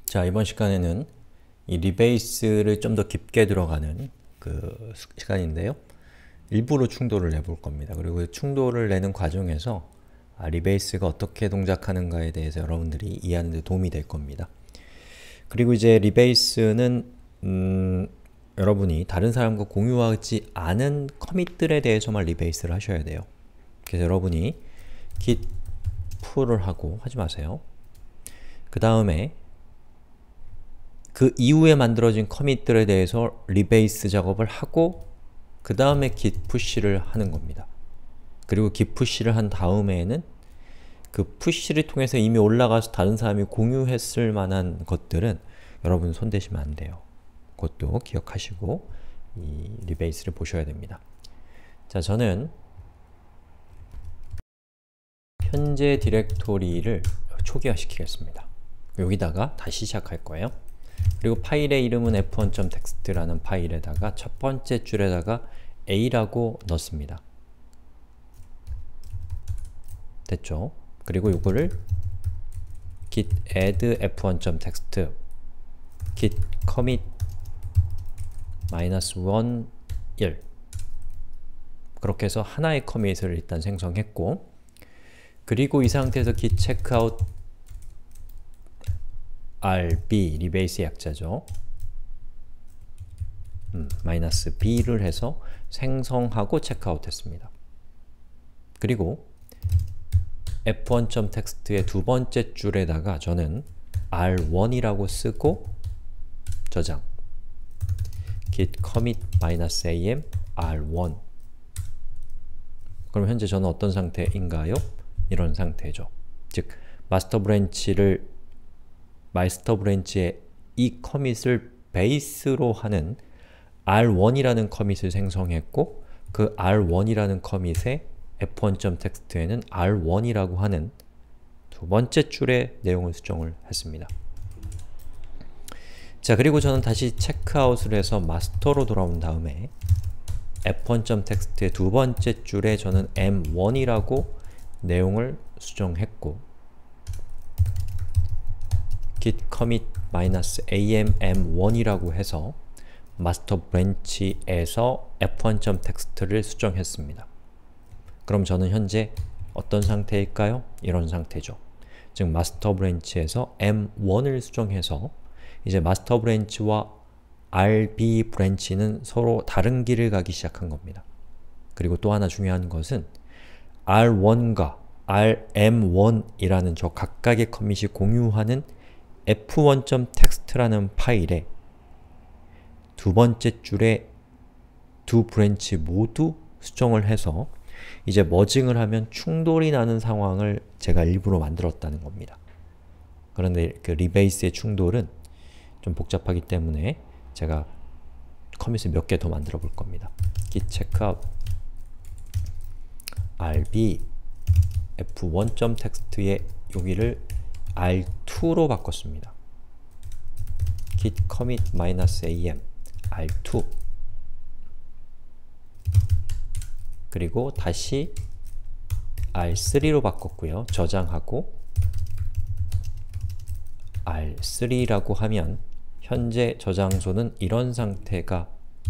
자, 이번 시간에는 이 리베이스를 좀 더 깊게 들어가는 시간인데요. 일부러 충돌을 내볼 겁니다. 그리고 충돌을 내는 과정에서 리베이스가 어떻게 동작하는가에 대해서 여러분들이 이해하는 데 도움이 될 겁니다. 그리고 이제 리베이스는 여러분이 다른 사람과 공유하지 않은 커밋들에 대해서만 리베이스를 하셔야 돼요. 그래서 여러분이 git pull을 하고 하지 마세요. 그 다음에 그 이후에 만들어진 커밋들에 대해서 리베이스 작업을 하고 그 다음에 git push를 하는 겁니다. 그리고 git push를 한 다음에는 그 push를 통해서 이미 올라가서 다른 사람이 공유했을 만한 것들은 여러분 손대시면 안 돼요. 그것도 기억하시고 이 리베이스를 보셔야 됩니다. 자, 저는 현재 디렉토리를 초기화시키겠습니다. 여기다가 다시 시작할 거예요. 그리고 파일의 이름은 f1.txt라는 파일에다가 첫 번째 줄에다가 a라고 넣습니다. 됐죠? 그리고 이거를 git add f1.txt git commit -1 1 그렇게 해서 하나의 커밋을 일단 생성했고, 그리고 이 상태에서 git checkout rb, 리베이스의 약자죠. -b를 해서 생성하고 체크아웃 했습니다. 그리고 f1.txt의 두 번째 줄에다가 저는 r1이라고 쓰고 저장 git commit -am r1. 그럼 현재 저는 어떤 상태인가요? 이런 상태죠. 즉, 마스터 브랜치의 이 커밋을 베이스로 하는 r1이라는 커밋을 생성했고, 그 r1이라는 커밋에 f1.txt에는 r1이라고 하는 두 번째 줄의 내용을 수정을 했습니다. 자, 그리고 저는 다시 체크아웃을 해서 마스터로 돌아온 다음에 f1.txt의 두 번째 줄에 저는 m1이라고 내용을 수정했고, git commit -am m1이라고 해서 마스터 브랜치에서 f1.txt를 수정했습니다. 그럼 저는 현재 어떤 상태일까요? 이런 상태죠. 즉, 마스터 브랜치에서 m1을 수정해서 이제 마스터 브랜치와 rb 브랜치는 서로 다른 길을 가기 시작한 겁니다. 그리고 또 하나 중요한 것은 r1과 rm1이라는 저 각각의 커밋이 공유하는 f1.txt라는 파일에 두 번째 줄에 두 브랜치 모두 수정을 해서 이제 머징을 하면 충돌이 나는 상황을 제가 일부러 만들었다는 겁니다. 그런데 그 리베이스의 충돌은 좀 복잡하기 때문에 제가 커밋을 몇 개 더 만들어 볼 겁니다. git checkout rb f1.txt의 여기를 r2로 바꿨습니다. git commit -am r2 그리고 다시 r3로 바꿨고요. 저장하고 r3라고 하면 현재 저장소는 이런 상태가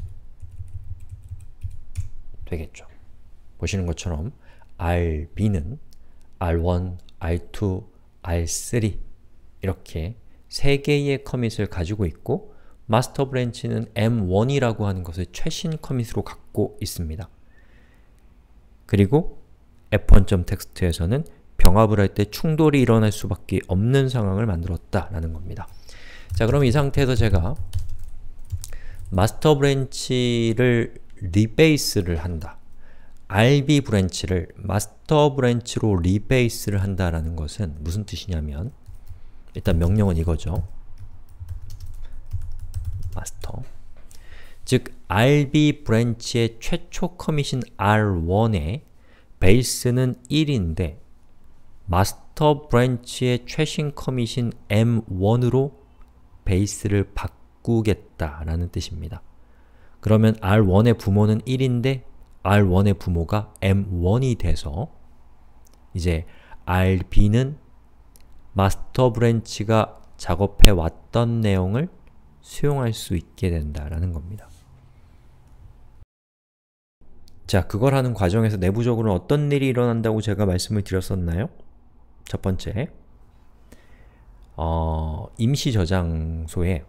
되겠죠. 보시는 것처럼 rb는 r1, r2, r3 이렇게 세 개의 커밋을 가지고 있고, 마스터 브랜치는 m1이라고 하는 것을 최신 커밋으로 갖고 있습니다. 그리고 f1.txt에서는 병합을 할 때 충돌이 일어날 수밖에 없는 상황을 만들었다라는 겁니다. 자, 그럼 이 상태에서 제가 마스터 브랜치를 리베이스를 한다, rb 브랜치를 마스터 브랜치로 리베이스를 한다라는 것은 무슨 뜻이냐면, 일단 명령은 이거죠. 마스터. 즉, rb 브랜치의 최초 커밋인 r1의 베이스는 1인데 마스터 브랜치의 최신 커밋인 m1으로 베이스를 바꾸겠다라는 뜻입니다. 그러면 r1의 부모는 1인데 r1의 부모가 m1이 돼서 이제 rb는 마스터 브랜치가 작업해 왔던 내용을 수용할 수 있게 된다라는 겁니다. 자, 그걸 하는 과정에서 내부적으로 어떤 일이 일어난다고 제가 말씀을 드렸었나요? 첫 번째, 임시 저장소에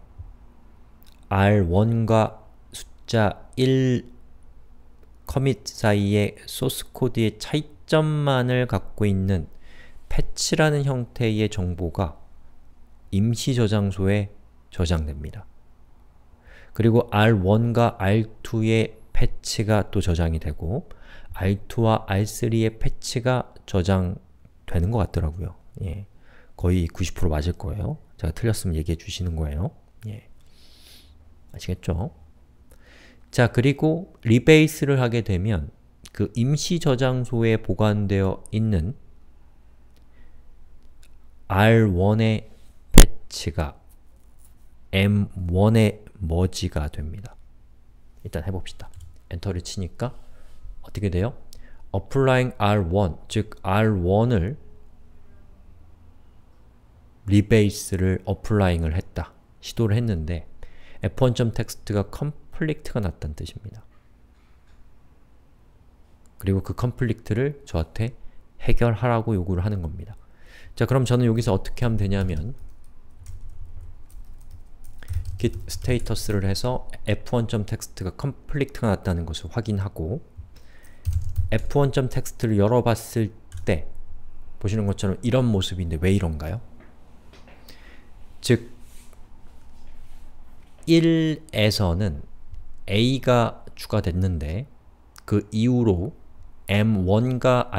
R1과 숫자 1 커밋 사이의 소스 코드의 차이점만을 갖고 있는 패치라는 형태의 정보가 임시 저장소에 저장됩니다. 그리고 R1과 R2의 패치가 또 저장이 되고 R2와 R3의 패치가 저장되는 것 같더라고요. 예. 거의 90% 맞을 거예요. 제가 틀렸으면 얘기해 주시는 거예요. 예. 아시겠죠? 자, 그리고 리베이스를 하게 되면 그 임시 저장소에 보관되어 있는 R1의 패치가 M1의 머지가 됩니다. 일단 해봅시다. 엔터를 치니까 어떻게 돼요? applying R1, 즉 R1을 리베이스를 applying을 했다. 시도를 했는데 f1.text가 complete가 났다는 뜻입니다. 그리고 그 complete를 저한테 해결하라고 요구를 하는 겁니다. 자, 그럼 저는 여기서 어떻게 하면 되냐면 git status를 해서 f1.text가 complete가 났다는 것을 확인하고 f1.text를 열어봤을 때 보시는 것처럼 이런 모습인데 왜 이런가요? 즉 1에서는 a가 추가됐는데 그 이후로 m1과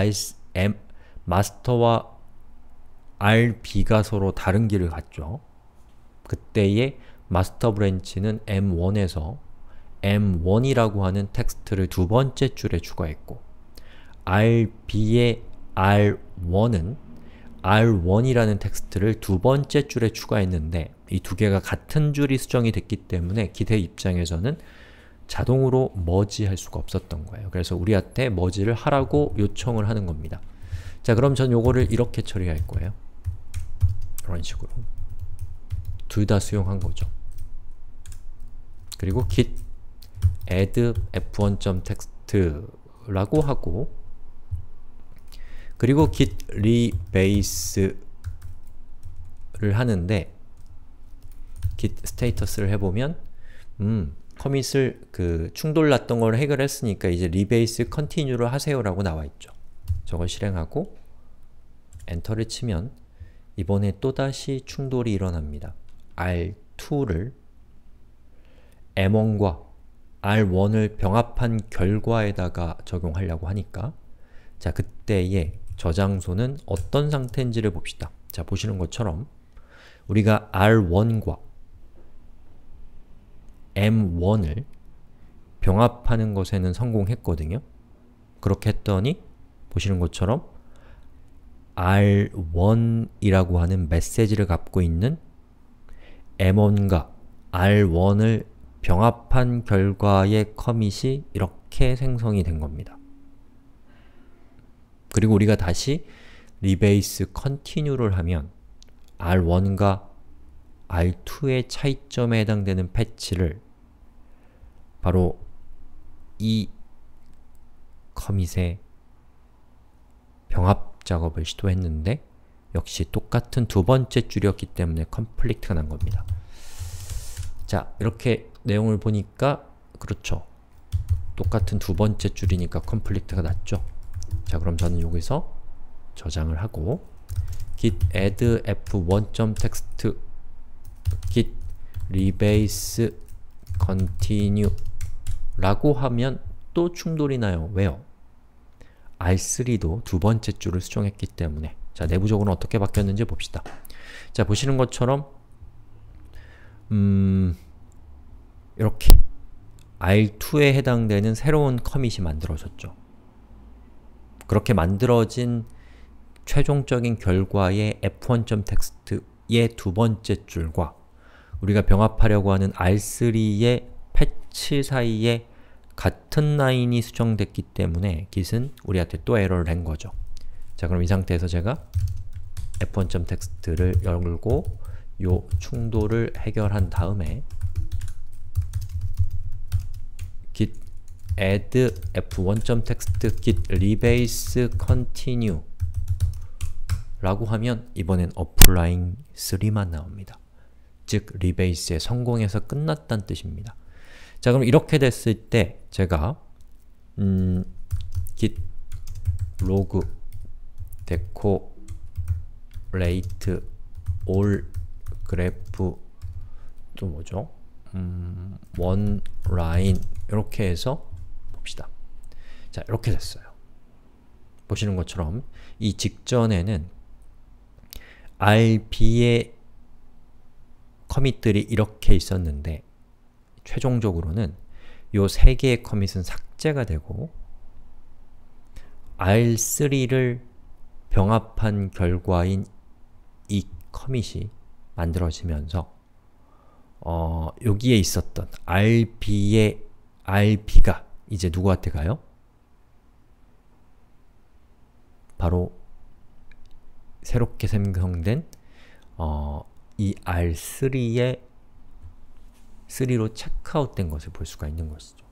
마스터와 rb가 서로 다른 길을 갔죠. 그때의 마스터 브랜치는 m1에서 m1이라고 하는 텍스트를 두 번째 줄에 추가했고 rb의 r1은 r1이라는 텍스트를 두 번째 줄에 추가했는데 이 두 개가 같은 줄이 수정이 됐기 때문에 git의 입장에서는 자동으로 머지할 수가 없었던 거예요. 그래서 우리한테 머지를 하라고 요청을 하는 겁니다. 자, 그럼 전 요거를 이렇게 처리할 거예요. 그런 식으로 둘 다 수용한 거죠. 그리고 git add f1.text 라고 하고 그리고 git rebase를 하는데 git status를 해보면 커밋을 충돌 났던 걸 해결했으니까 이제 rebase continue를 하세요 라고 나와있죠. 저걸 실행하고 엔터를 치면 이번에 또다시 충돌이 일어납니다. R2를 M1과 R1을 병합한 결과에다가 적용하려고 하니까 자, 그때의 저장소는 어떤 상태인지를 봅시다. 자, 보시는 것처럼 우리가 R1과 M1을 병합하는 것에는 성공했거든요. 그렇게 했더니 보시는 것처럼 R1이라고 하는 메시지를 갖고 있는 M1과 R1을 병합한 결과의 커밋이 이렇게 생성이 된 겁니다. 그리고 우리가 다시 rebase continue를 하면 R1과 R2의 차이점에 해당되는 패치를 바로 이 커밋에 병합 작업을 시도했는데 역시 똑같은 두 번째 줄이었기 때문에 컴플리트가 난 겁니다. 자, 이렇게 내용을 보니까 그렇죠. 똑같은 두 번째 줄이니까 컴플리트가 났죠. 자, 그럼 저는 여기서 저장을 하고 git add f1.text git rebase continue 라고 하면 또 충돌이 나요. 왜요? R3도 두 번째 줄을 수정했기 때문에 자, 내부적으로 어떻게 바뀌었는지 봅시다. 자, 보시는 것처럼 이렇게 R2에 해당되는 새로운 커밋이 만들어졌죠. 그렇게 만들어진 최종적인 결과의 f1.text의 두 번째 줄과 우리가 병합하려고 하는 R3의 패치 사이에 같은 라인이 수정됐기 때문에 git은 우리한테 또 에러를 낸 거죠. 자, 그럼 이 상태에서 제가 f1.text를 열고 요 충돌을 해결한 다음에 git add f1.text git rebase continue 라고 하면 이번엔 applying 3만 나옵니다. 즉, 리베이스에 성공해서 끝났다는 뜻입니다. 자, 그럼 이렇게 됐을 때 제가 git log decorate all graph 또 뭐죠? one line 이렇게 해서 봅시다. 자, 이렇게 됐어요. 보시는 것처럼 이 직전에는 RB의 커밋들이 이렇게 있었는데 최종적으로는 요 세 개의 커밋은 삭제가 되고 R3를 병합한 결과인 이 커밋이 만들어지면서 여기에 있었던 RB가 이제 누구한테 가요? 바로 새롭게 생성된 이 R3의 3로 체크아웃된 것을 볼 수가 있는 것이죠.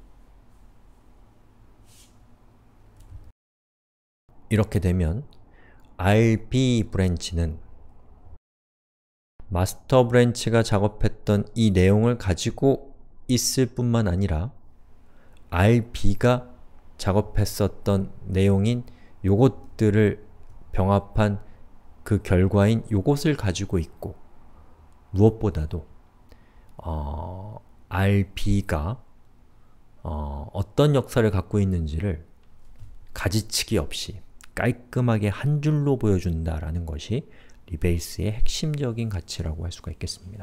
이렇게 되면 RB 브랜치는 마스터 브랜치가 작업했던 이 내용을 가지고 있을 뿐만 아니라 RB가 작업했었던 내용인 요것들을 병합한 그 결과인 요것을 가지고 있고 무엇보다도 RB가 어떤 역사를 갖고 있는지를 가지치기 없이 깔끔하게 한 줄로 보여준다라는 것이 리베이스의 핵심적인 가치라고 할 수가 있겠습니다.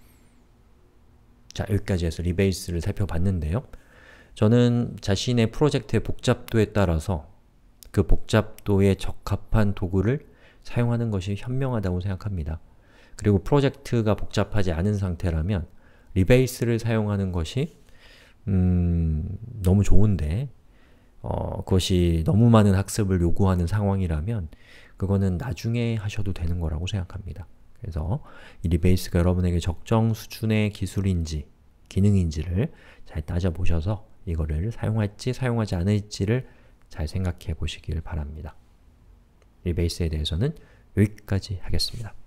자, 여기까지 해서 리베이스를 살펴봤는데요. 저는 자신의 프로젝트의 복잡도에 따라서 그 복잡도에 적합한 도구를 사용하는 것이 현명하다고 생각합니다. 그리고 프로젝트가 복잡하지 않은 상태라면 리베이스를 사용하는 것이 너무 좋은데 그것이 너무 많은 학습을 요구하는 상황이라면 그거는 나중에 하셔도 되는 거라고 생각합니다. 그래서 이 리베이스가 여러분에게 적정 수준의 기술인지 기능인지를 잘 따져보셔서 이거를 사용할지 사용하지 않을지를 잘 생각해 보시길 바랍니다. 리베이스에 대해서는 여기까지 하겠습니다.